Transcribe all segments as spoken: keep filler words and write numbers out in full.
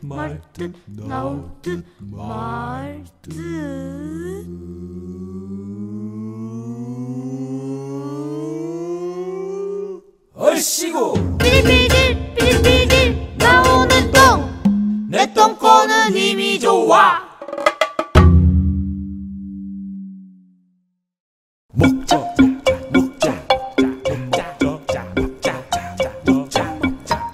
말뜻 나올 듯 말뜻. 얼씨구 삐질삐질 삐질삐질 나오는 똥. 내 똥꼬는 힘이 좋아. 먹자 먹자 먹자 먹자 먹자 먹자 먹자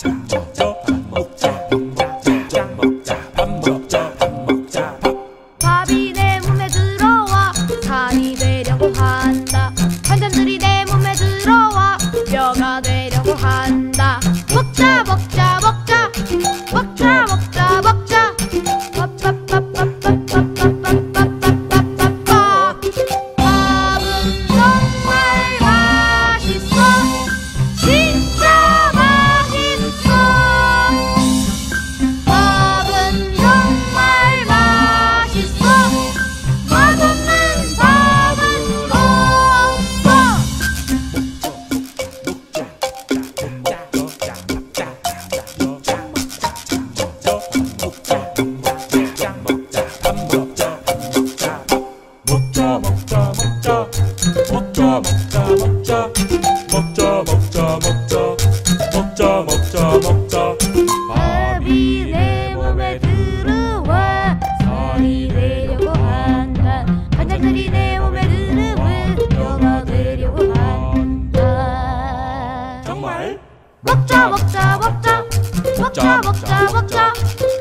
먹자 먹자 먹자 밥 먹자 밥 먹자 밥. 밥이 내 몸에 들어와 살이 되려고 한다. 반찬들이 내 몸에 들어와 뼈가 되려고 한다. 먹자 먹자 먹자 먹자 먹자 먹자 밥이 내 몸에 들어와 살이 되려고 한다. 반찬들이 내 몸에 들어와 뼈가 되려고 한다. 정말? 먹자 먹자 먹자 먹자 먹자 먹자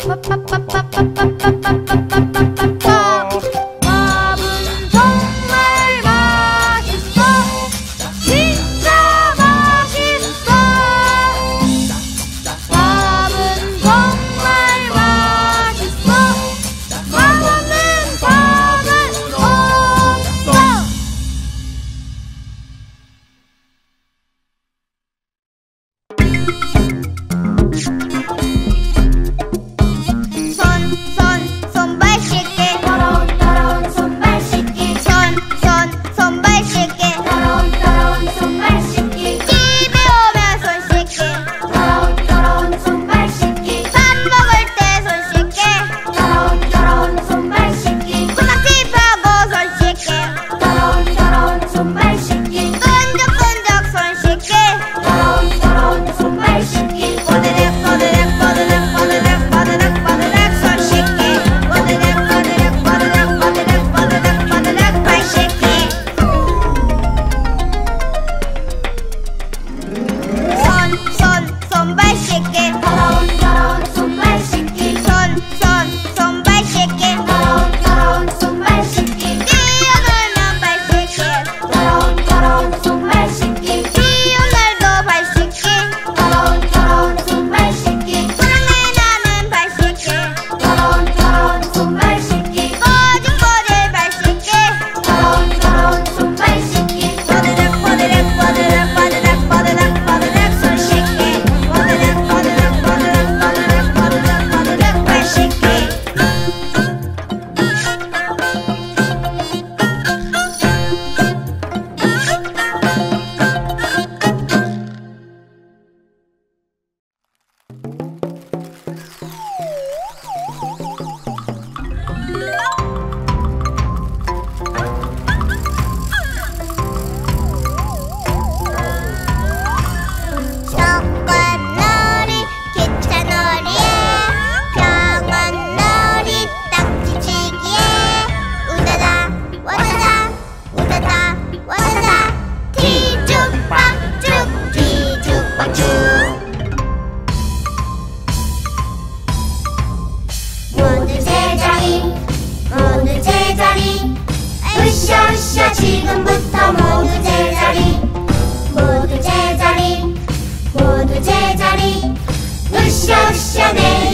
으쌰으쌰 지금부터 모두 제자리 모두 제자리 모두 제자리 으쌰으쌰 내